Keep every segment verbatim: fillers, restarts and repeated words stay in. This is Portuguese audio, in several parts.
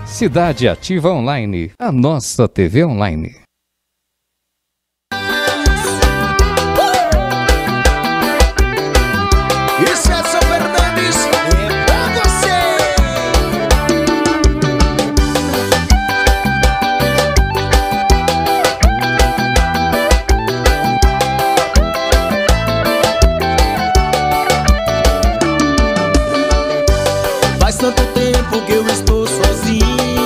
Cidade Ativa Online, a nossa T V online. Isso é São Fernandes, é pra você. Faz tanto tempo que eu estou sozinho.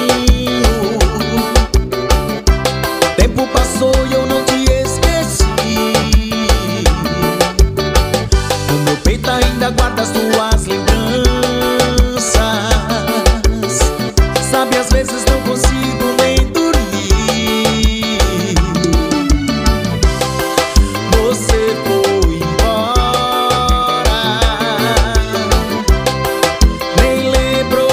Tempo passou e eu não te esqueci. No meu peito ainda guarda as tuas lembranças. Sabe, às vezes não consigo nem dormir. Você foi embora, nem lembrou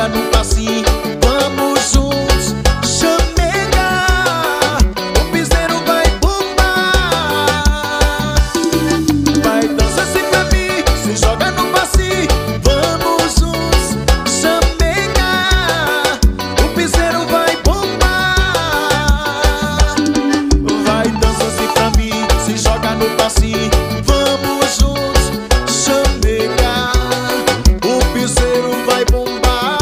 joga no passinho. Vamos juntos, chamega, o piseiro vai bombar. Vai, dança assim pra mim, se joga no passinho. Vamos juntos, chamega, o piseiro vai bombar. Vai, dança assim pra mim, se joga no passinho. Vamos juntos, chamega, o piseiro vai bombar.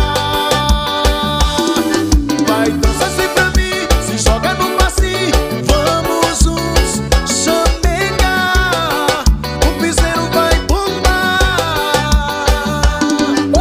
Vai, dança assim pra mim, se joga no passinho. Vamos juntos, chamega, o piseiro vai bombar.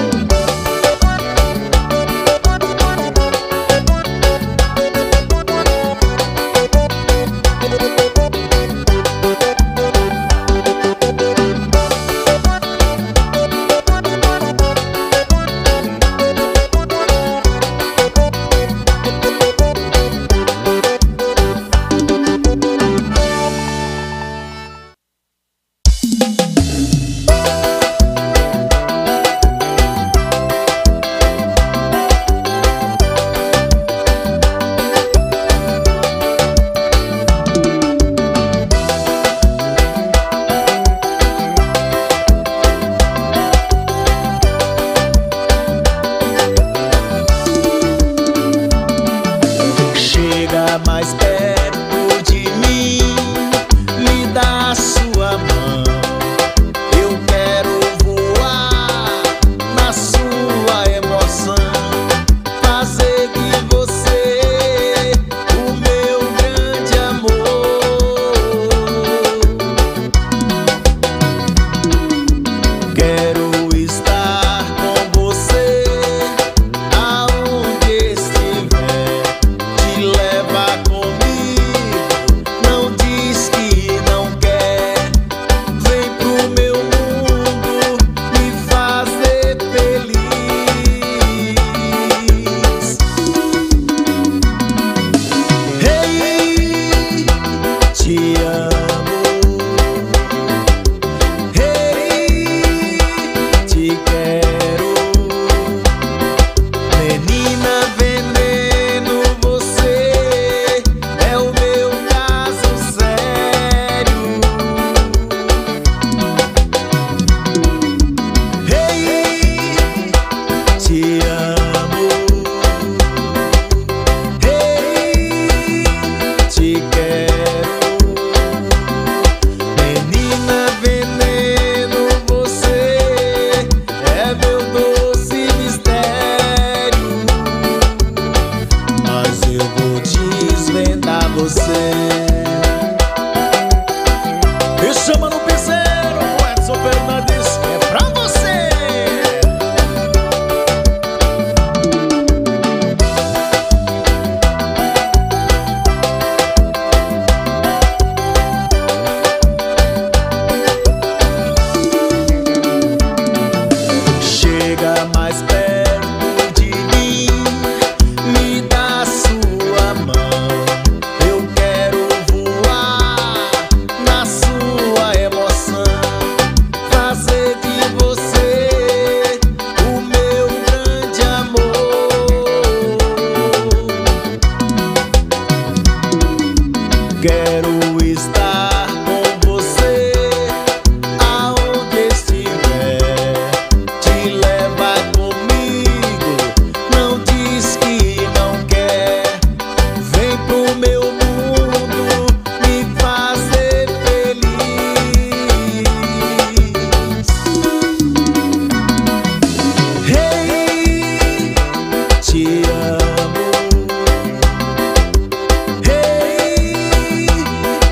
Chega mais perto de mim, me dá a sua mão. Eu quero voar na sua emoção, fazer de você o meu grande amor. Quero estar com você aonde estiver. Te leva comigo, não diz que não quer. Vem pro meu mundo me fazer feliz. Hey, te amo. Hey, te quero. Menina veneno, você é o meu caso sério. Hey, te amo. Hey, te quero. Menina veneno, você é meu doce mistério. Mas eu vou desvendar você. Me chama no piseiro, Edson Fernandes, é pra você. Chega mais perto de mim, me dá a sua mão. Eu quero voar na sua emoção, fazer de você o meu grande amor. Quero estar com você aonde estiver. Te leva comigo, não diz que não quer. Vem pro meu mundo me fazer feliz. Hey, te amo. Hey,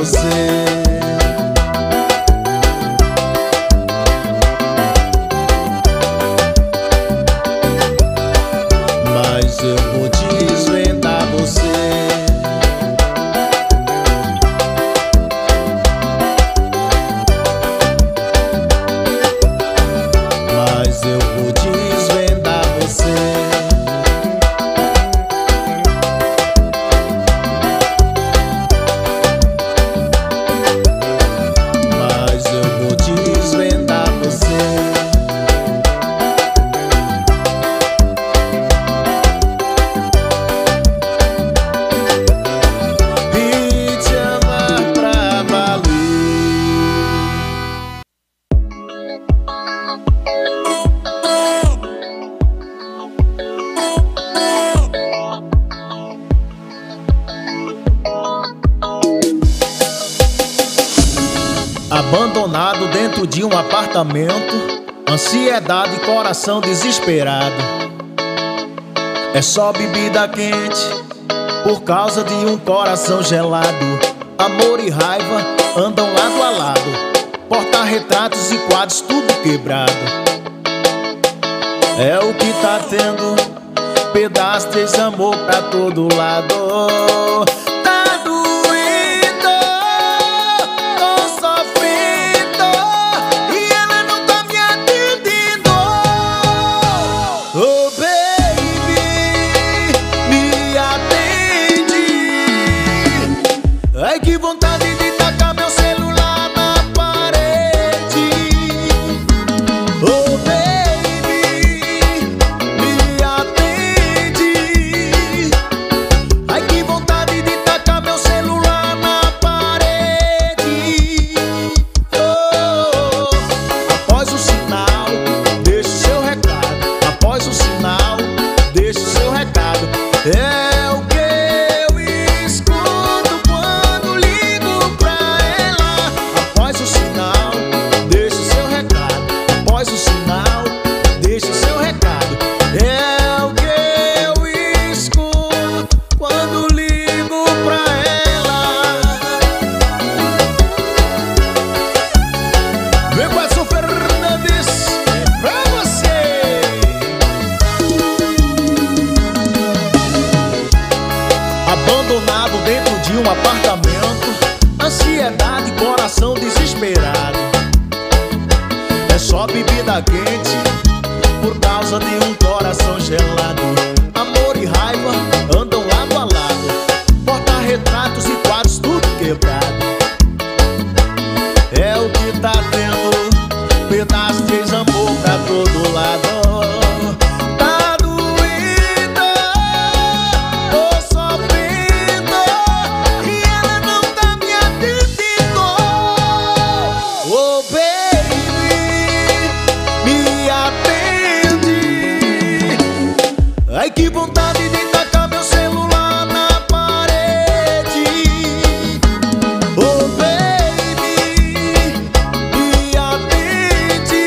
você. Mas eu vou desvendar você. Mas eu vou desvendar você. Mas eu vou desvendar você. E te amar pra valer. Abandonado dentro de um apartamento, ansiedade e coração desesperado. É só bebida quente por causa de um coração gelado. Amor e raiva andam lado a lado, porta-retratos e quadros tudo quebrado. É o que tá tendo, pedaço desse amor pra todo lado. Tá doendo, tô sofrendo e ela não tá me atendendo. Oh baby, me atende. Ai que vontade de tacar meu celular na parede. Oh baby, me atende. Ai que vontade de tacar meu celular na parede. Oh, após o sinal, deixa o seu recado. Após o sinal, deixa o seu recado. É o que eu escuto quando ligo pra ela. Após o sinal, deixa o seu recado. Após o sinal, deixa o seu recado. É o que eu escuto quando ligo pra ela. Vem com Edson Fernandes, é pra você. Abandonado dentro de um apartamento, ansiedade e coração desesperado. É só bebida quente por causa de um coração gelado. Amor e raiva andam lado a lado, porta-retratos e quadros tudo quebrado. É o que tá tendo, pedaço de desamor pra todo lado. Tá doendo, tô sofrendo e ela não tá me atendendo. Oh baby, me atende. Ai que vontade de tacar meu celular na parede. Oh baby, me atende.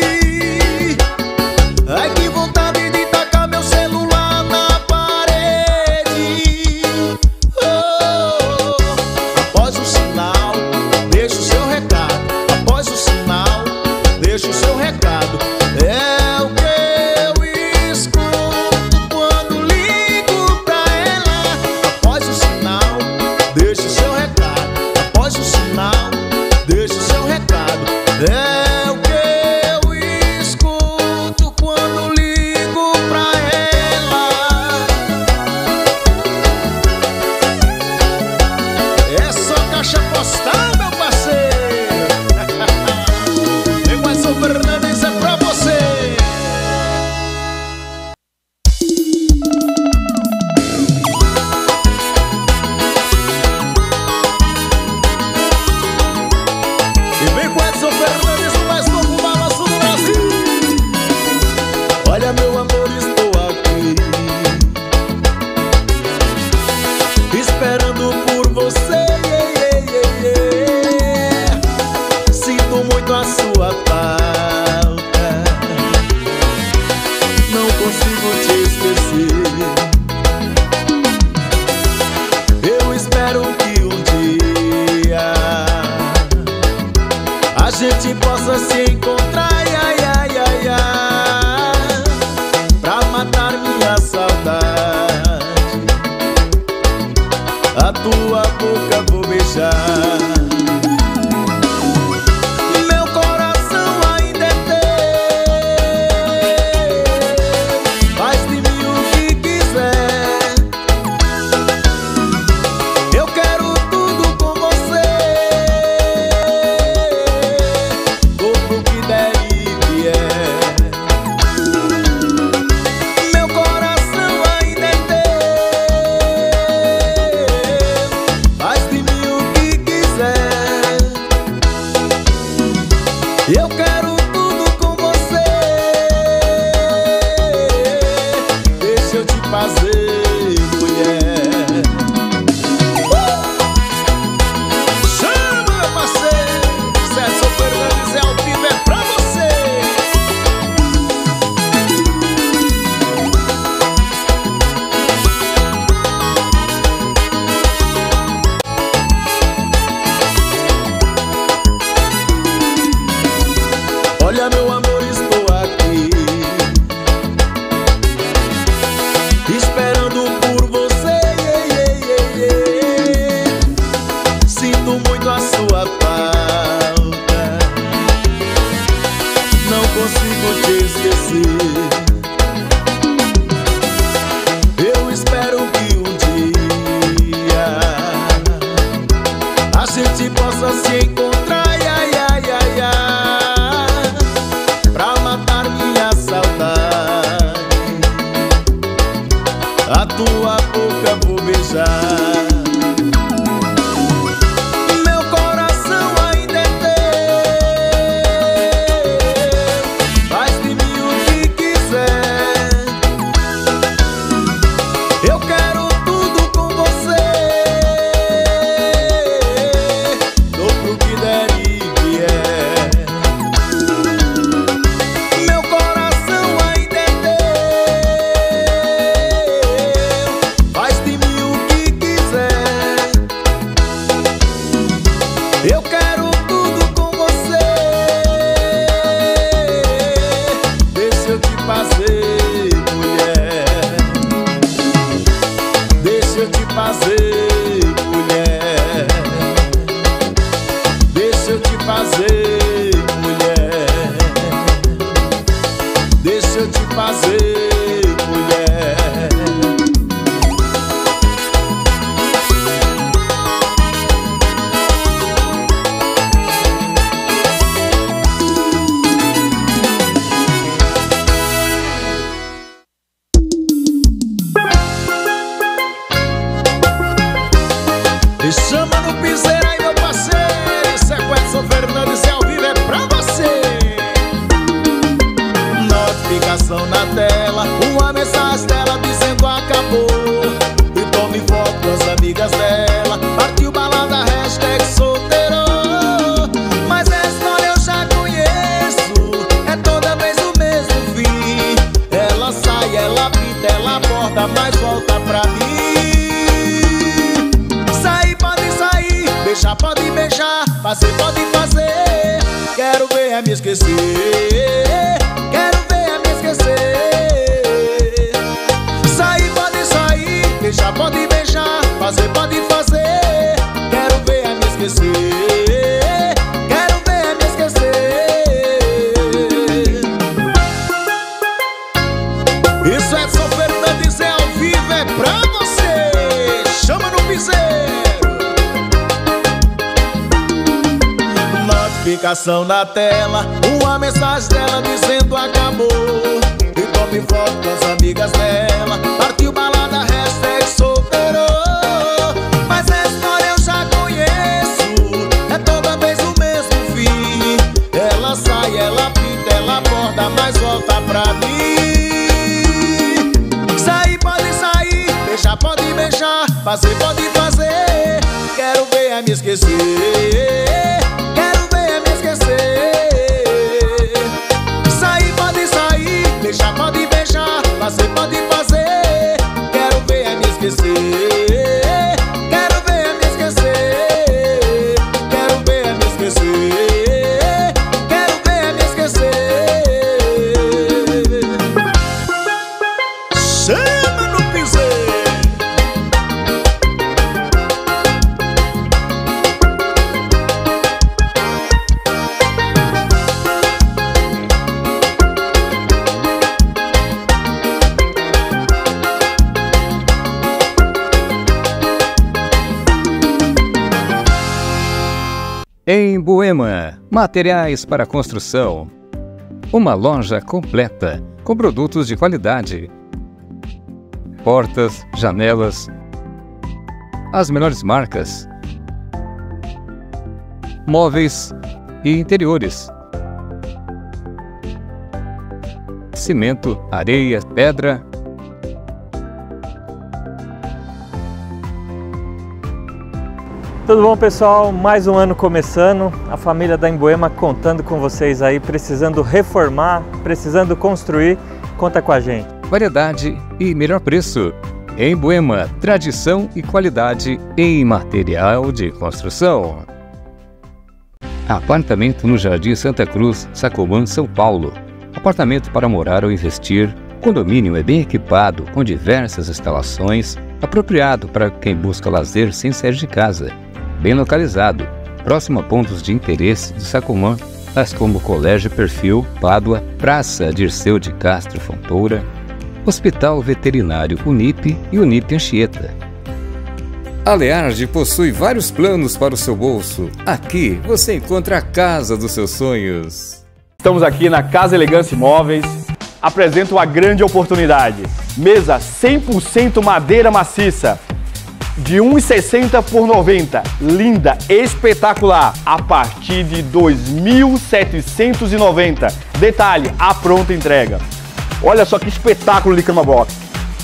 Ai que vontade de tacar meu celular na parede. Oh, após o sinal, deixa o seu recado. Após o sinal, deixa o seu recado. É o que eu escuto quando ligo pra ela. Após o sinal, deixa o seu recado. Após o sinal, deixa o seu recado. É o que eu escuto quando ligo pra ela. É só caixa postal, meu parceiro. Vem com Edson Fernandes, é pra você. E vem com Edson Fernandes, o mais novo balanço do Brasil. Olha meu amor, estou aqui esperando por você. Sinto muito a sua falta, não consigo te esquecer. Eu espero que um dia gente possa se encontrar, ai, ai, ai, ai, pra matar minha saudade. A tua boca vou beijar. Meu coração ainda é teu, faz de mim o que quiser. Eu quero tudo com você, vou pro que der e vier. Meu coração ainda é teu, faz de mim o que quiser. Eu quero tudo com você, deixa eu te fazer, mulher. Chama, meu parceiro, César Fernandes é ao vivo, é pra você. Olha, meu amor, estou aqui esperando por você, yeah, yeah, yeah, yeah. Sinto muito a sua falta, não consigo te esquecer. Eu espero que um dia a gente possa se encontrar, ai, ai, ai, ai, pra matar minha saudade. A tua boca vou beijar. Meu coração ainda é teu, faz de mim o que quiser. Eu quero tudo com você, dou pro que der e vier. Meu coração ainda é teu, faz de mim o que quiser. Eu quero tudo com você, deixa eu te fazer, mulher. Deixa eu te fazer, mulher. Deixa eu te fazer, mulher. Deixa eu te fazer, mulher. E chama no piseiro aí, meu parceiro, esse é Edson Fernandes, é ao vivo, é pra você. Notificação na tela, uma mensagem dela dizendo acabou. E tome foto com as amigas dela, partiu balada, hashtag solteiro. Mas essa história eu já conheço, é toda vez o mesmo fim. Ela sai, ela pinta, ela aborda, mas volta pra mim. Sair pode sair, beijar pode beijar, fazer pode fazer. Quero ver a me esquecer, quero ver a me esquecer. Sair pode sair, beijar pode beijar, fazer pode fazer. Quero ver a me esquecer, quero ver a me esquecer. Isso é Edson Fernandes, é ao vivo, é pra você. Chama no piseiro. Notificação na tela, uma mensagem dela dizendo acabou. E tome foto com as amigas dela, partiu balada, hashtag solteiro. Mas essa história eu já conheço, é toda vez o mesmo fim. Ela sai, ela pinta, ela aborda, mas volta pra mim. Sair pode sair, beijar pode beijar, fazer pode fazer. Quero ver a me esquecer, quero ver a me esquecer. Sair pode sair, beijar pode beijar, fazer pode fazer. Quero ver a me esquecer, quero ver a me esquecer. Quero ver a me esquecer, Embuema, materiais para construção. Uma loja completa, com produtos de qualidade. Portas, janelas, as melhores marcas. Móveis e interiores. Cimento, areia, pedra. Tudo bom, pessoal? Mais um ano começando, a família da Embuema contando com vocês aí, precisando reformar, precisando construir, conta com a gente. Variedade e melhor preço. Embuema, tradição e qualidade em material de construção. Apartamento no Jardim Santa Cruz, Sacomã, São Paulo. Apartamento para morar ou investir. Condomínio é bem equipado, com diversas instalações, apropriado para quem busca lazer sem sair de casa. Bem localizado, próximo a pontos de interesse de Sacomã, tais como Colégio Perfil, Pádua, Praça Dirceu de Castro Fontoura, Hospital Veterinário Unip e Unip Anchieta. A Learge possui vários planos para o seu bolso. Aqui você encontra a casa dos seus sonhos. Estamos aqui na Casa Elegância Imóveis. Apresento uma grande oportunidade. Mesa cem por cento madeira maciça, de um e sessenta por noventa, linda, espetacular, a partir de dois mil setecentos e noventa. Detalhe, a pronta entrega. Olha só que espetáculo de cama box.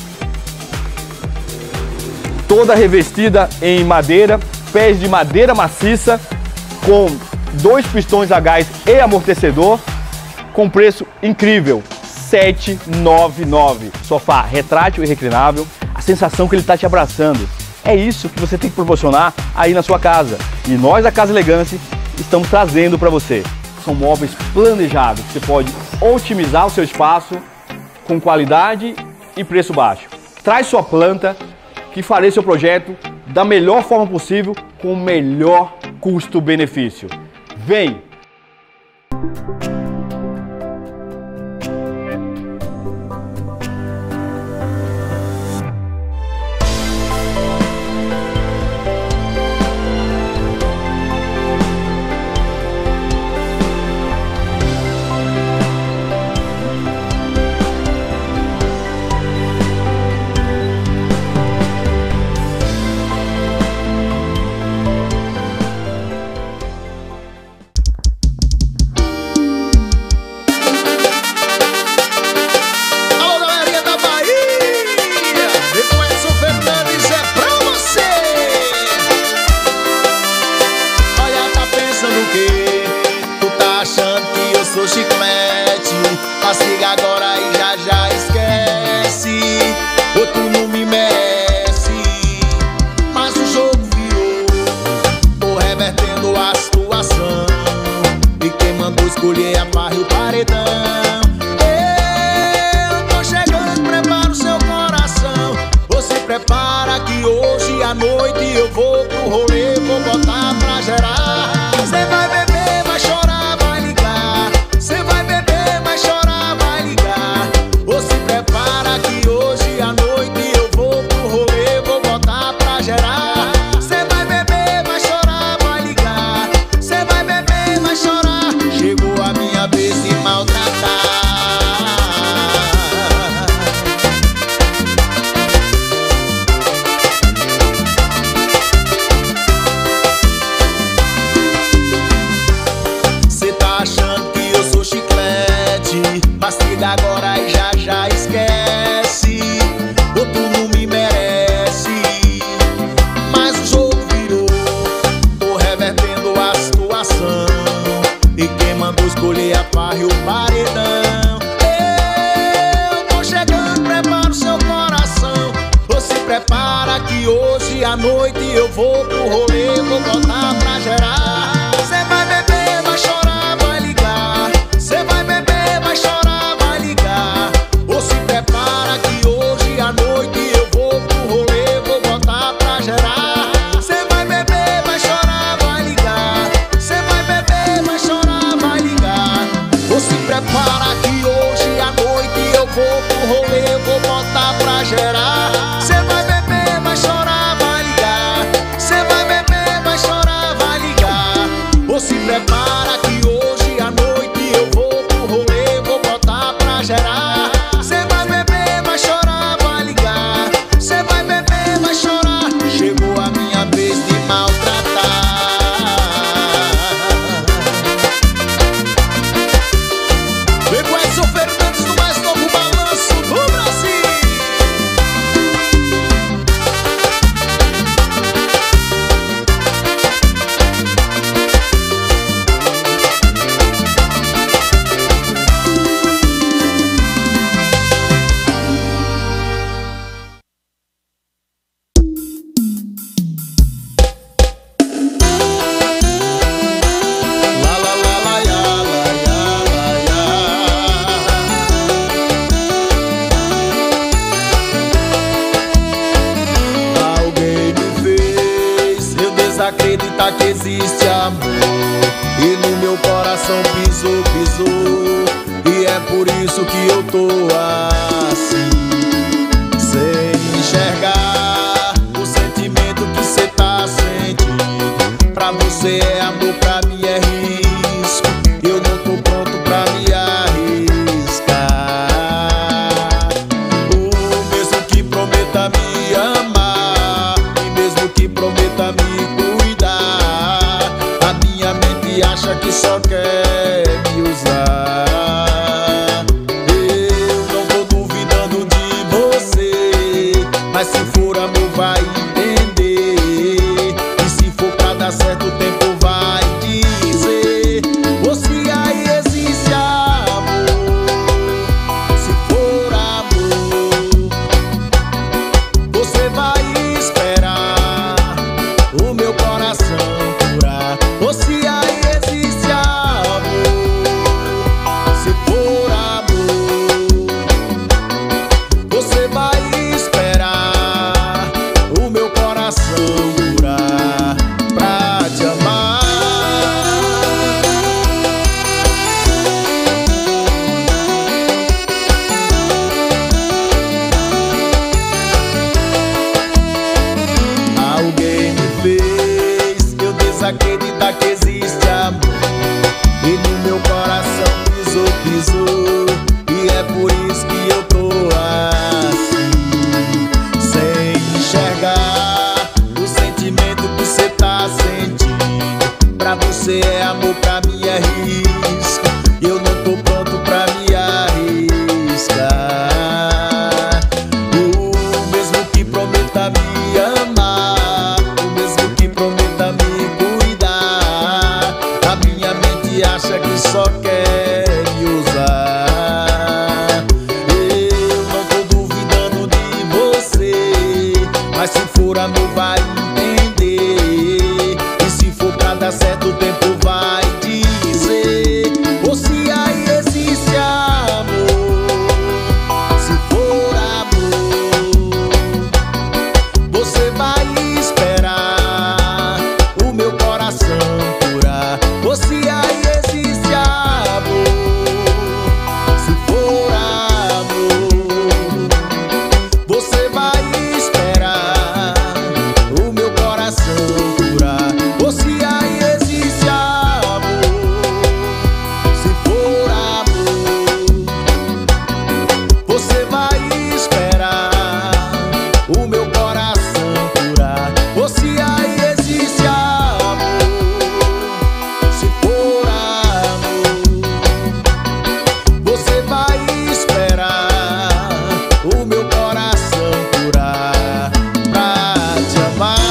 Toda revestida em madeira, pés de madeira maciça, com dois pistões a gás e amortecedor, com preço incrível, sete mil novecentos e noventa e nove. Sofá retrátil e reclinável, a sensação que ele está te abraçando. É isso que você tem que proporcionar aí na sua casa. E nós da Casa Elegância estamos trazendo para você. São móveis planejados, você pode otimizar o seu espaço com qualidade e preço baixo. Traz sua planta, que farei seu projeto da melhor forma possível, com o melhor custo-benefício. Vem! Sou chiclete, mastiga agora e já já esquece. Ou tu não me merece, mas o jogo virou. Tô revertendo a situação, e quem mandou escolher a barra e o paredão. Eu tô chegando, prepara o seu coração. Você prepara que hoje à noite eu vou pro rolê, vou botar pra gerar. Cê vai beber, vai chorar, vai ligar. Cê vai beber, vai chorar, vai ligar. Ou se prepara que hoje à noite eu vou pro rolê, vou botar pra gerar. Cê vai beber, vai chorar, vai ligar. Cê vai beber, vai chorar. Chegou a minha vez de maltratar. prepara que hoje à noite eu vou pro rolê, vou botar pra gerar. Cê vai beber, vai chorar, vai ligar. Cê vai beber, vai chorar. Chegou a minha vez de maltratar. Vem com Edson Fernandes do mais novo balanço do Brasil. La la la la ya, la ya, la ya. Alguém me fez eu desacreditar que existe amor, e no meu coração pisou, pisou. E é por isso que eu tô assim, sem enxergar o sentimento que cê tá sentindo. Pra você é amor, pra mim é risco. Eu não tô pronto pra me arriscar. O mesmo que prometa me amar, e mesmo que prometa me cuidar, a minha mente acha que só quer me usar. Eu não tô duvidando de você, mas se for amor vai entender. E se for pra dar certo o tempo vai dizer. Ou se aí existe amor, se for amor, você vai esperar o meu coração curar. Ou se aí existe amor, se for amor, você vai esperar o meu coração curar pra te amar. Alguém me fez eu desacreditar que existe amor, e no meu coração pisou, pisou. E é por isso que eu tô assim, sem enxergar o sentimento que cê tá sentindo. Pra você é amor, pra mim é risco. Eu não tô pronto pra me arriscar. O mesmo que prometa me amar, o mesmo que prometa me cuidar, a minha mente acha que só quer me usar. Eu não tô duvidando de você, mas se for amor vai entender. E se for pra dar certo o tempo vai dizer. Ou se aí existe amor, se for amor, você vai esperar o meu coração curar. Ou se aí existe amor, se for amor, você vai esperar o meu coração curar. Ou se aí existe amor, se for amor, você vai esperar o meu coração curar. Ou se aí existe amor, se for amor, você vai esperar o meu coração curar pra te amar.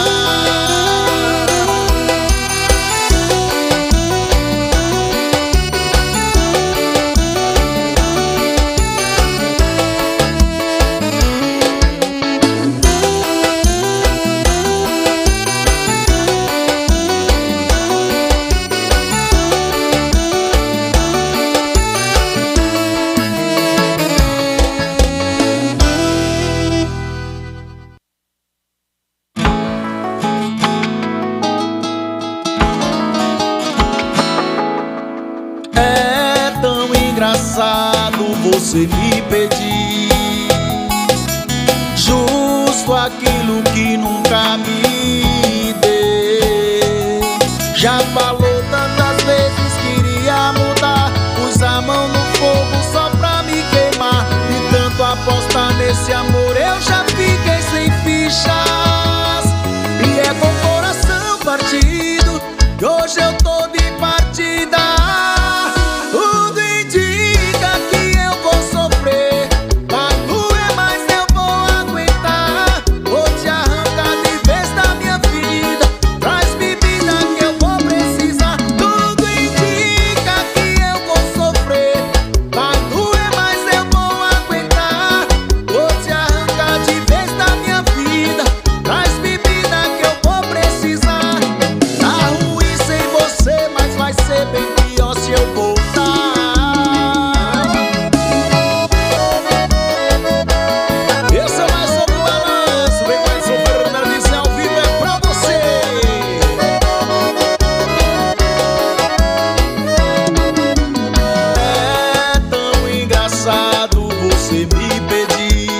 É tão engraçado você me pedir justo aquilo que nunca me deu. Já falou tantas vezes nesse amor eu já fiquei sem fichas. E é com o coração partido que hoje eu tô de partida. Tudo indica que eu vou sofrer, vai doer, mas eu vou aguentar. Vou te arrancar de vez da minha vida, traz bebida que eu vou precisar. Tudo indica que eu vou sofrer, vai doer, mas eu vou aguentar. Vou te arrancar de vez da minha vida, traz bebida que eu vou precisar. Tá ruim sem você, mas vai ser bem pior se eu voltar. Esse é mais um do balanço, vem mais um Fernandes ao vivo, é pra você. É tão engraçado você me pedir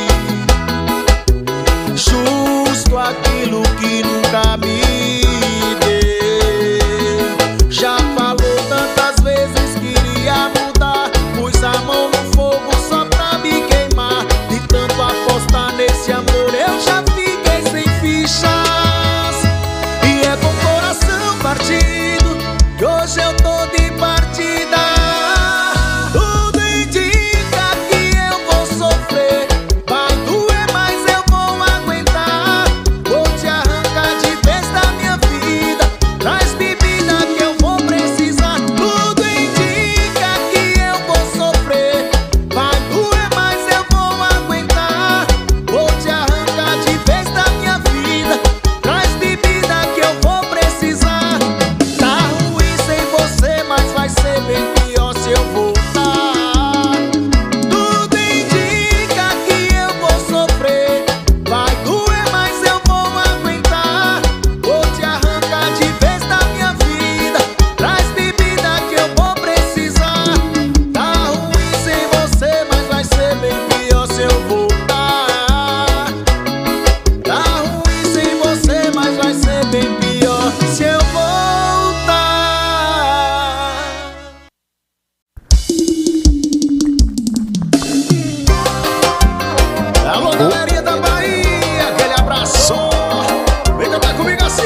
justo aquilo que nunca me deu. Já falou tantas vezes que iria mudar, pus a mão no fogo só pra me queimar. De tanto apostar nesse amor eu já fiquei sem fichas. E é com o coração partido que hoje eu tô de partida. Tudo indica que eu vou sofrer, vai doer, mas eu vou aguentar. Vou te arrancar de vez da minha vida, traz bebida que eu vou precisar. Tudo indica que eu vou sofrer, vai doer, mas eu vou aguentar. Vou te arrancar de vez da minha vida, traz bebida que eu vou precisar. Tá ruim sem você, mas vai ser bem pior se eu voltar. Tudo indica que eu vou sofrer, vai doer, mas eu vou aguentar. Vou te arrancar de vez da minha vida, traz bebida que eu vou precisar. Tá ruim sem você, mas vai ser bem pior se eu voltar. Tá ruim sem você, mas vai ser bem pior se eu voltar. Alô, galerinha da Bahia, aquele abraço. Vem cantar comigo assim,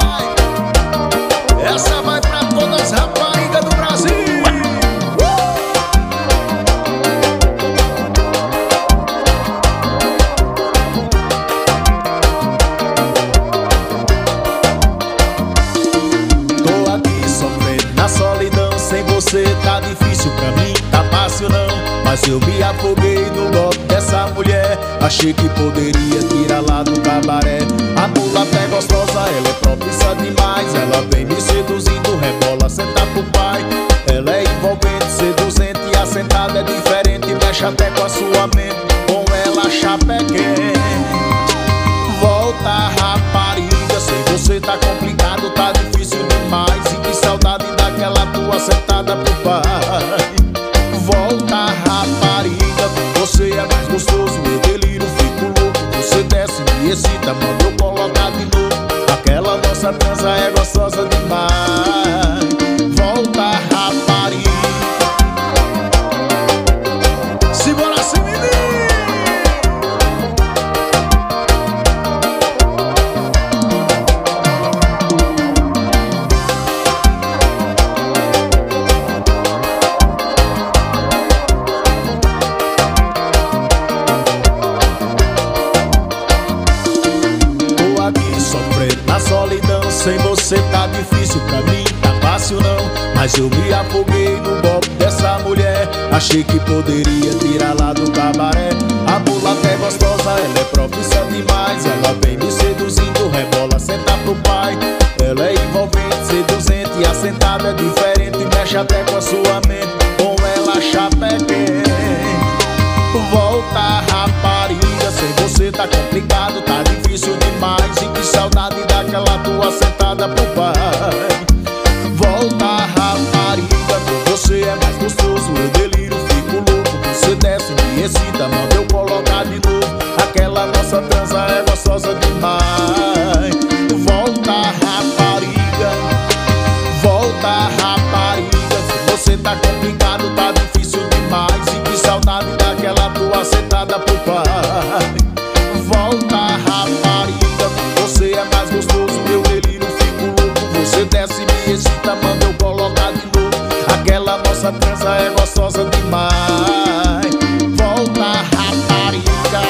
vai. Essa vai pra todas as raparigas do Brasil. Tô aqui sofrendo na solidão, sem você tá difícil pra mim, tá fácil não. Mas eu me afoguei no golpe dessa mulher, achei que poderia tirar lá do cabaré. A mulata é gostosa, ela é propícia demais, ela vem me seduzindo, rebola, senta pro pai. Ela é envolvente, seduzente e assentada é diferente, mexe até com a sua mente, com ela a chapa é quente. Volta, rapariga, sem você tá complicado, tá difícil demais. E que saudade daquela tua sentada pro pai. Volta, rapariga, com você é mais gostoso, eu deliro, fico louco. Você desce, me excita, manda eu colocar de novo. Aquela nossa transa é gostosa demais. Volta, rapariga. Segura assim, menino. Tô aqui sofrendo na solidão, sem você tá difícil pra mim, tá fácil não. Mas eu me afoguei no golpe dessa mulher, achei que poderia tirar lá do cabaré. A mulata é gostosa, ela é propícia demais, ela vem me seduzindo, rebola, senta pro pai. Ela é envolvente, seduzente e assentada é diferente, mexe até com a sua mente, com ela a chapa é quente. Volta, rapariga, sem você tá complicado, tá difícil demais. E que saudade daquela tua sentada pro pai. Volta, rapariga, com você é mais gostoso, eu deliro, fico louco. Você desce, me excita, manda eu colocar de novo. Aquela nossa transa é gostosa demais. Volta, rapariga, volta, rapariga, se você tá complicado, tá difícil demais. E que saudade daquela tua sentada pro pai. Aquela moça transa é gostosa demais. Volta, rapariga.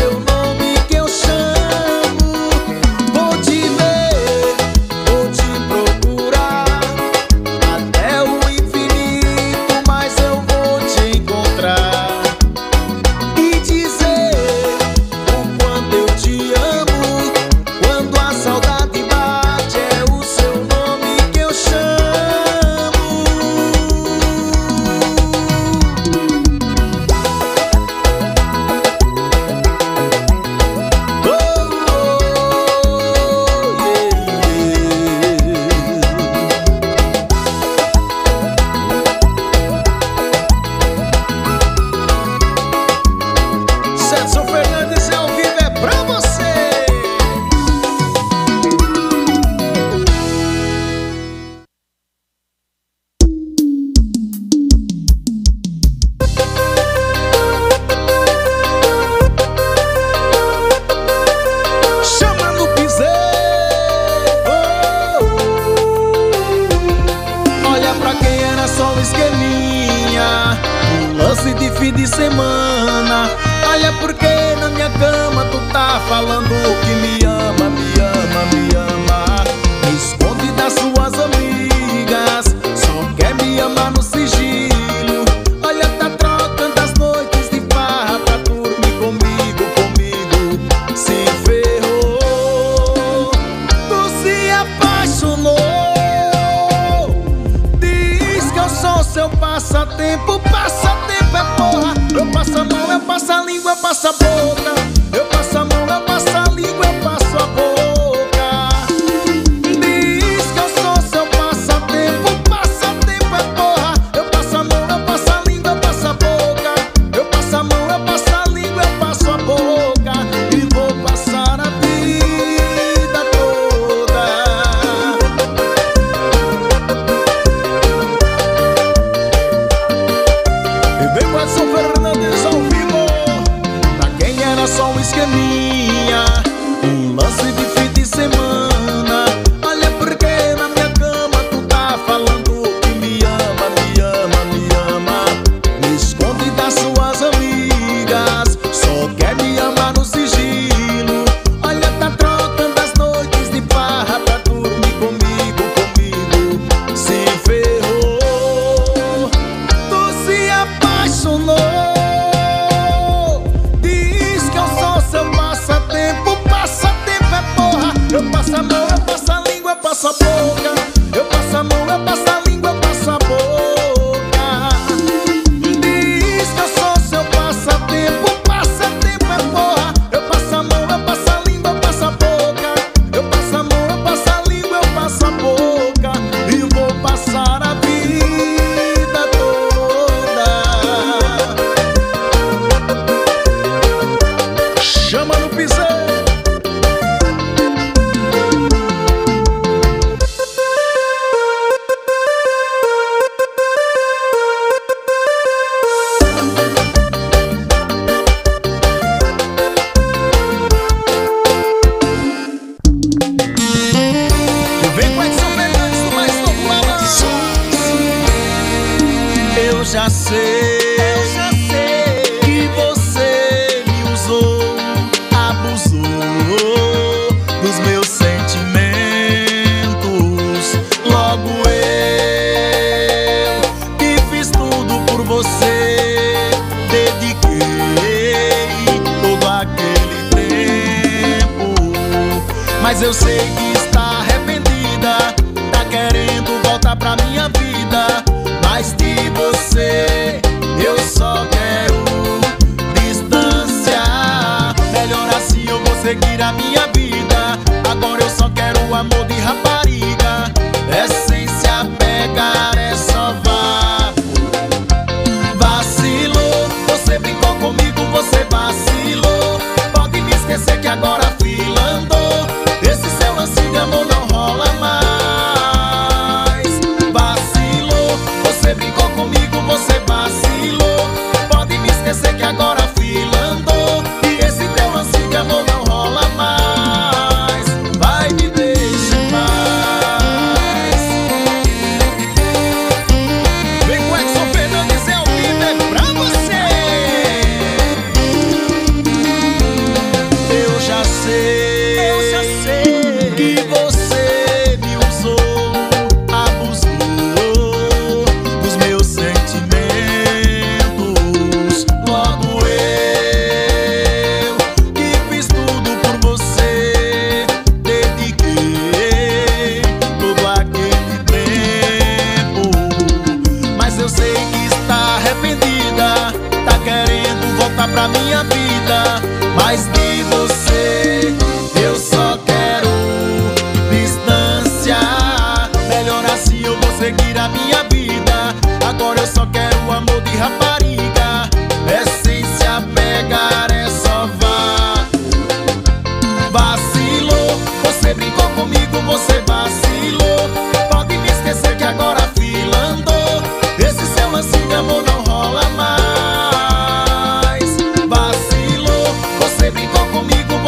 Vou te falando que me ama, me ama, me ama. Me esconde das suas amigas, só quer me amar no sigilo. Olha, tá trocando as noites de farra pra dormir comigo, comigo. Se ferrou, tu se apaixonou. Diz que eu sou seu passatempo, passatempo é porra. Eu passo a mão, eu passo a língua, eu passo a boca. Eu passo a mão, eu passo a língua, eu passo a boca. Diz que eu sou seu passatempo, passatempo é porra. Eu passo a mão, eu passo a língua, eu passo a boca. Eu passo a mão, eu passo a língua, eu passo a boca. E vou passar a vida toda. E vem com Edson Fernandes ao vivo. Pra quem era só um esqueminha, um lance de fim de semana. Olha, porque na minha cama tu tá falando que me ama, me ama, me ama. Me esconde das suas amigas, só quer me amar no sigilo. Olha, tá trocando as noites de farra pra dormir comigo, comigo. Se ferrou, tu se apaixonou. Diz que eu sou seu passatempo, passatempo é porra. Eu passo a mão, eu passo a língua, eu passo a boca. Eu passo a mão, eu passo a língua, eu passo a boca. Diz que eu sou seu passatempo, passatempo é porra. Eu passo a mão, eu passo a língua, eu passo a boca. Eu passo a mão, eu passo a língua, eu passo a boca. E vou passar a vida toda. Chama no piseiro. Vem com Edson Fernandes do mais novo balanço. Eu já sei, eu já sei que você me usou, abusou dos meus sentimentos. Logo eu que fiz tudo por você, dediquei todo aquele tempo. Mas eu sei que está arrependida, tá querendo voltar pra minha vida. Mas de você eu só quero distância. Melhor assim eu vou seguir a minha vida. Agora eu só quero o amor de rapariga. É sem se apegar, é só vá. Vacilou, você brincou comigo, você vacilou. Pode me esquecer que agora a fila andou. Esse seu lance de amor não rola mais. Vacilou, você brincou comigo, você vacilou. Pode me esquecer que agora a fila andou. E esse teu lance de amor não rola mais. Vai, me deixa em paz. Vem com Edson Fernandes, é ao vivo, é pra você. Eu já sei, eu já sei que você me usou, abusou dos meus sentimentos. Logo eu que fiz tudo por você, dediquei todo aquele tempo. Mas eu sei que está arrependida, tá querendo voltar pra minha vida. Mas de você eu só quero distância. Melhor assim eu vou seguir a minha vida. Agora eu só quero o amor de rapariga. É sem se apegar, é só vá. Vacilou, você brincou comigo, você vacilou. Pode me esquecer que agora a fila andou. Esse seu lance de amor não rola mais. Vacilou, você brincou comigo,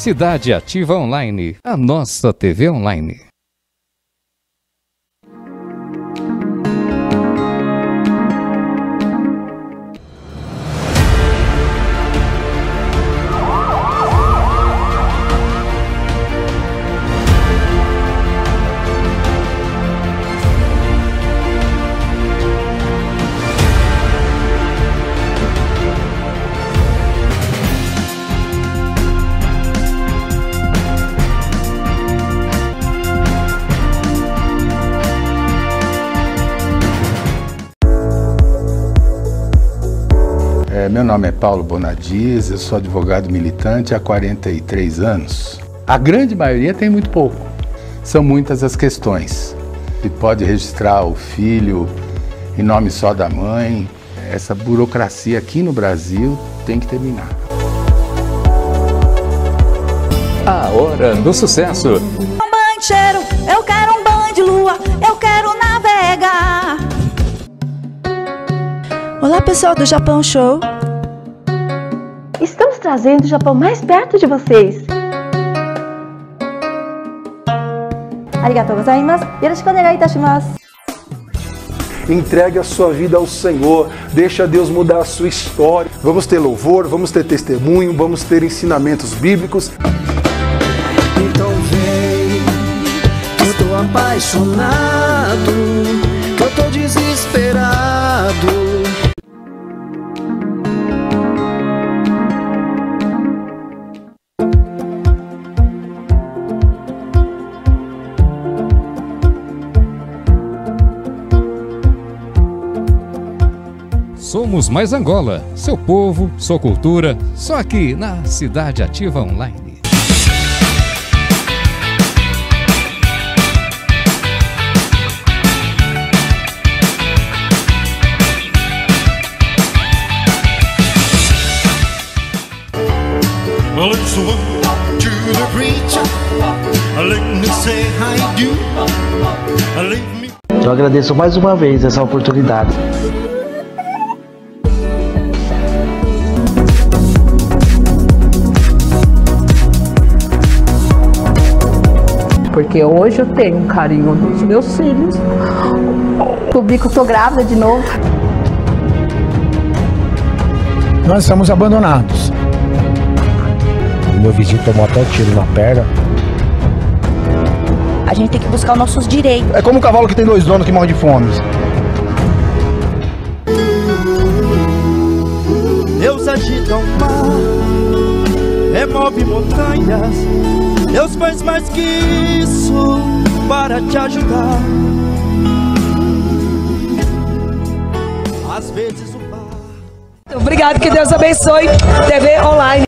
Cidade Ativa Online, a nossa T V online. Meu nome é Paulo Bonadias, eu sou advogado militante há quarenta e três anos. A grande maioria tem muito pouco. São muitas as questões. Se pode registrar o filho em nome só da mãe. Essa burocracia aqui no Brasil tem que terminar. A hora do sucesso. Um banho de cheiro, eu quero um banho de lua, eu quero navegar. Olá pessoal do Japão Show. Estamos trazendo o Japão mais perto de vocês. Arigatou gozaimasu. Yoroshiku onegai itashimasu. Entregue a sua vida ao Senhor, deixa Deus mudar a sua história. Vamos ter louvor, vamos ter testemunho, vamos ter ensinamentos bíblicos. Então vem, eu tô apaixonado, eu tô desesperado. Somos Mais Angola, seu povo, sua cultura, só aqui na Cidade Ativa Online. Well, it's one to the preacher. Let me say hi do. Leave me. Eu agradeço mais uma vez essa oportunidade. Porque hoje eu tenho um carinho dos meus filhos. Descobri que eu tô grávida de novo. Nós estamos abandonados. O meu vizinho tomou até um tiro na perna. A gente tem que buscar os nossos direitos. É como um cavalo que tem dois donos que morre de fome. Deus agita o mar, remove montanhas. Deus faz mais que isso para te ajudar. Às vezes o mar. Obrigado, que Deus abençoe. T V Online.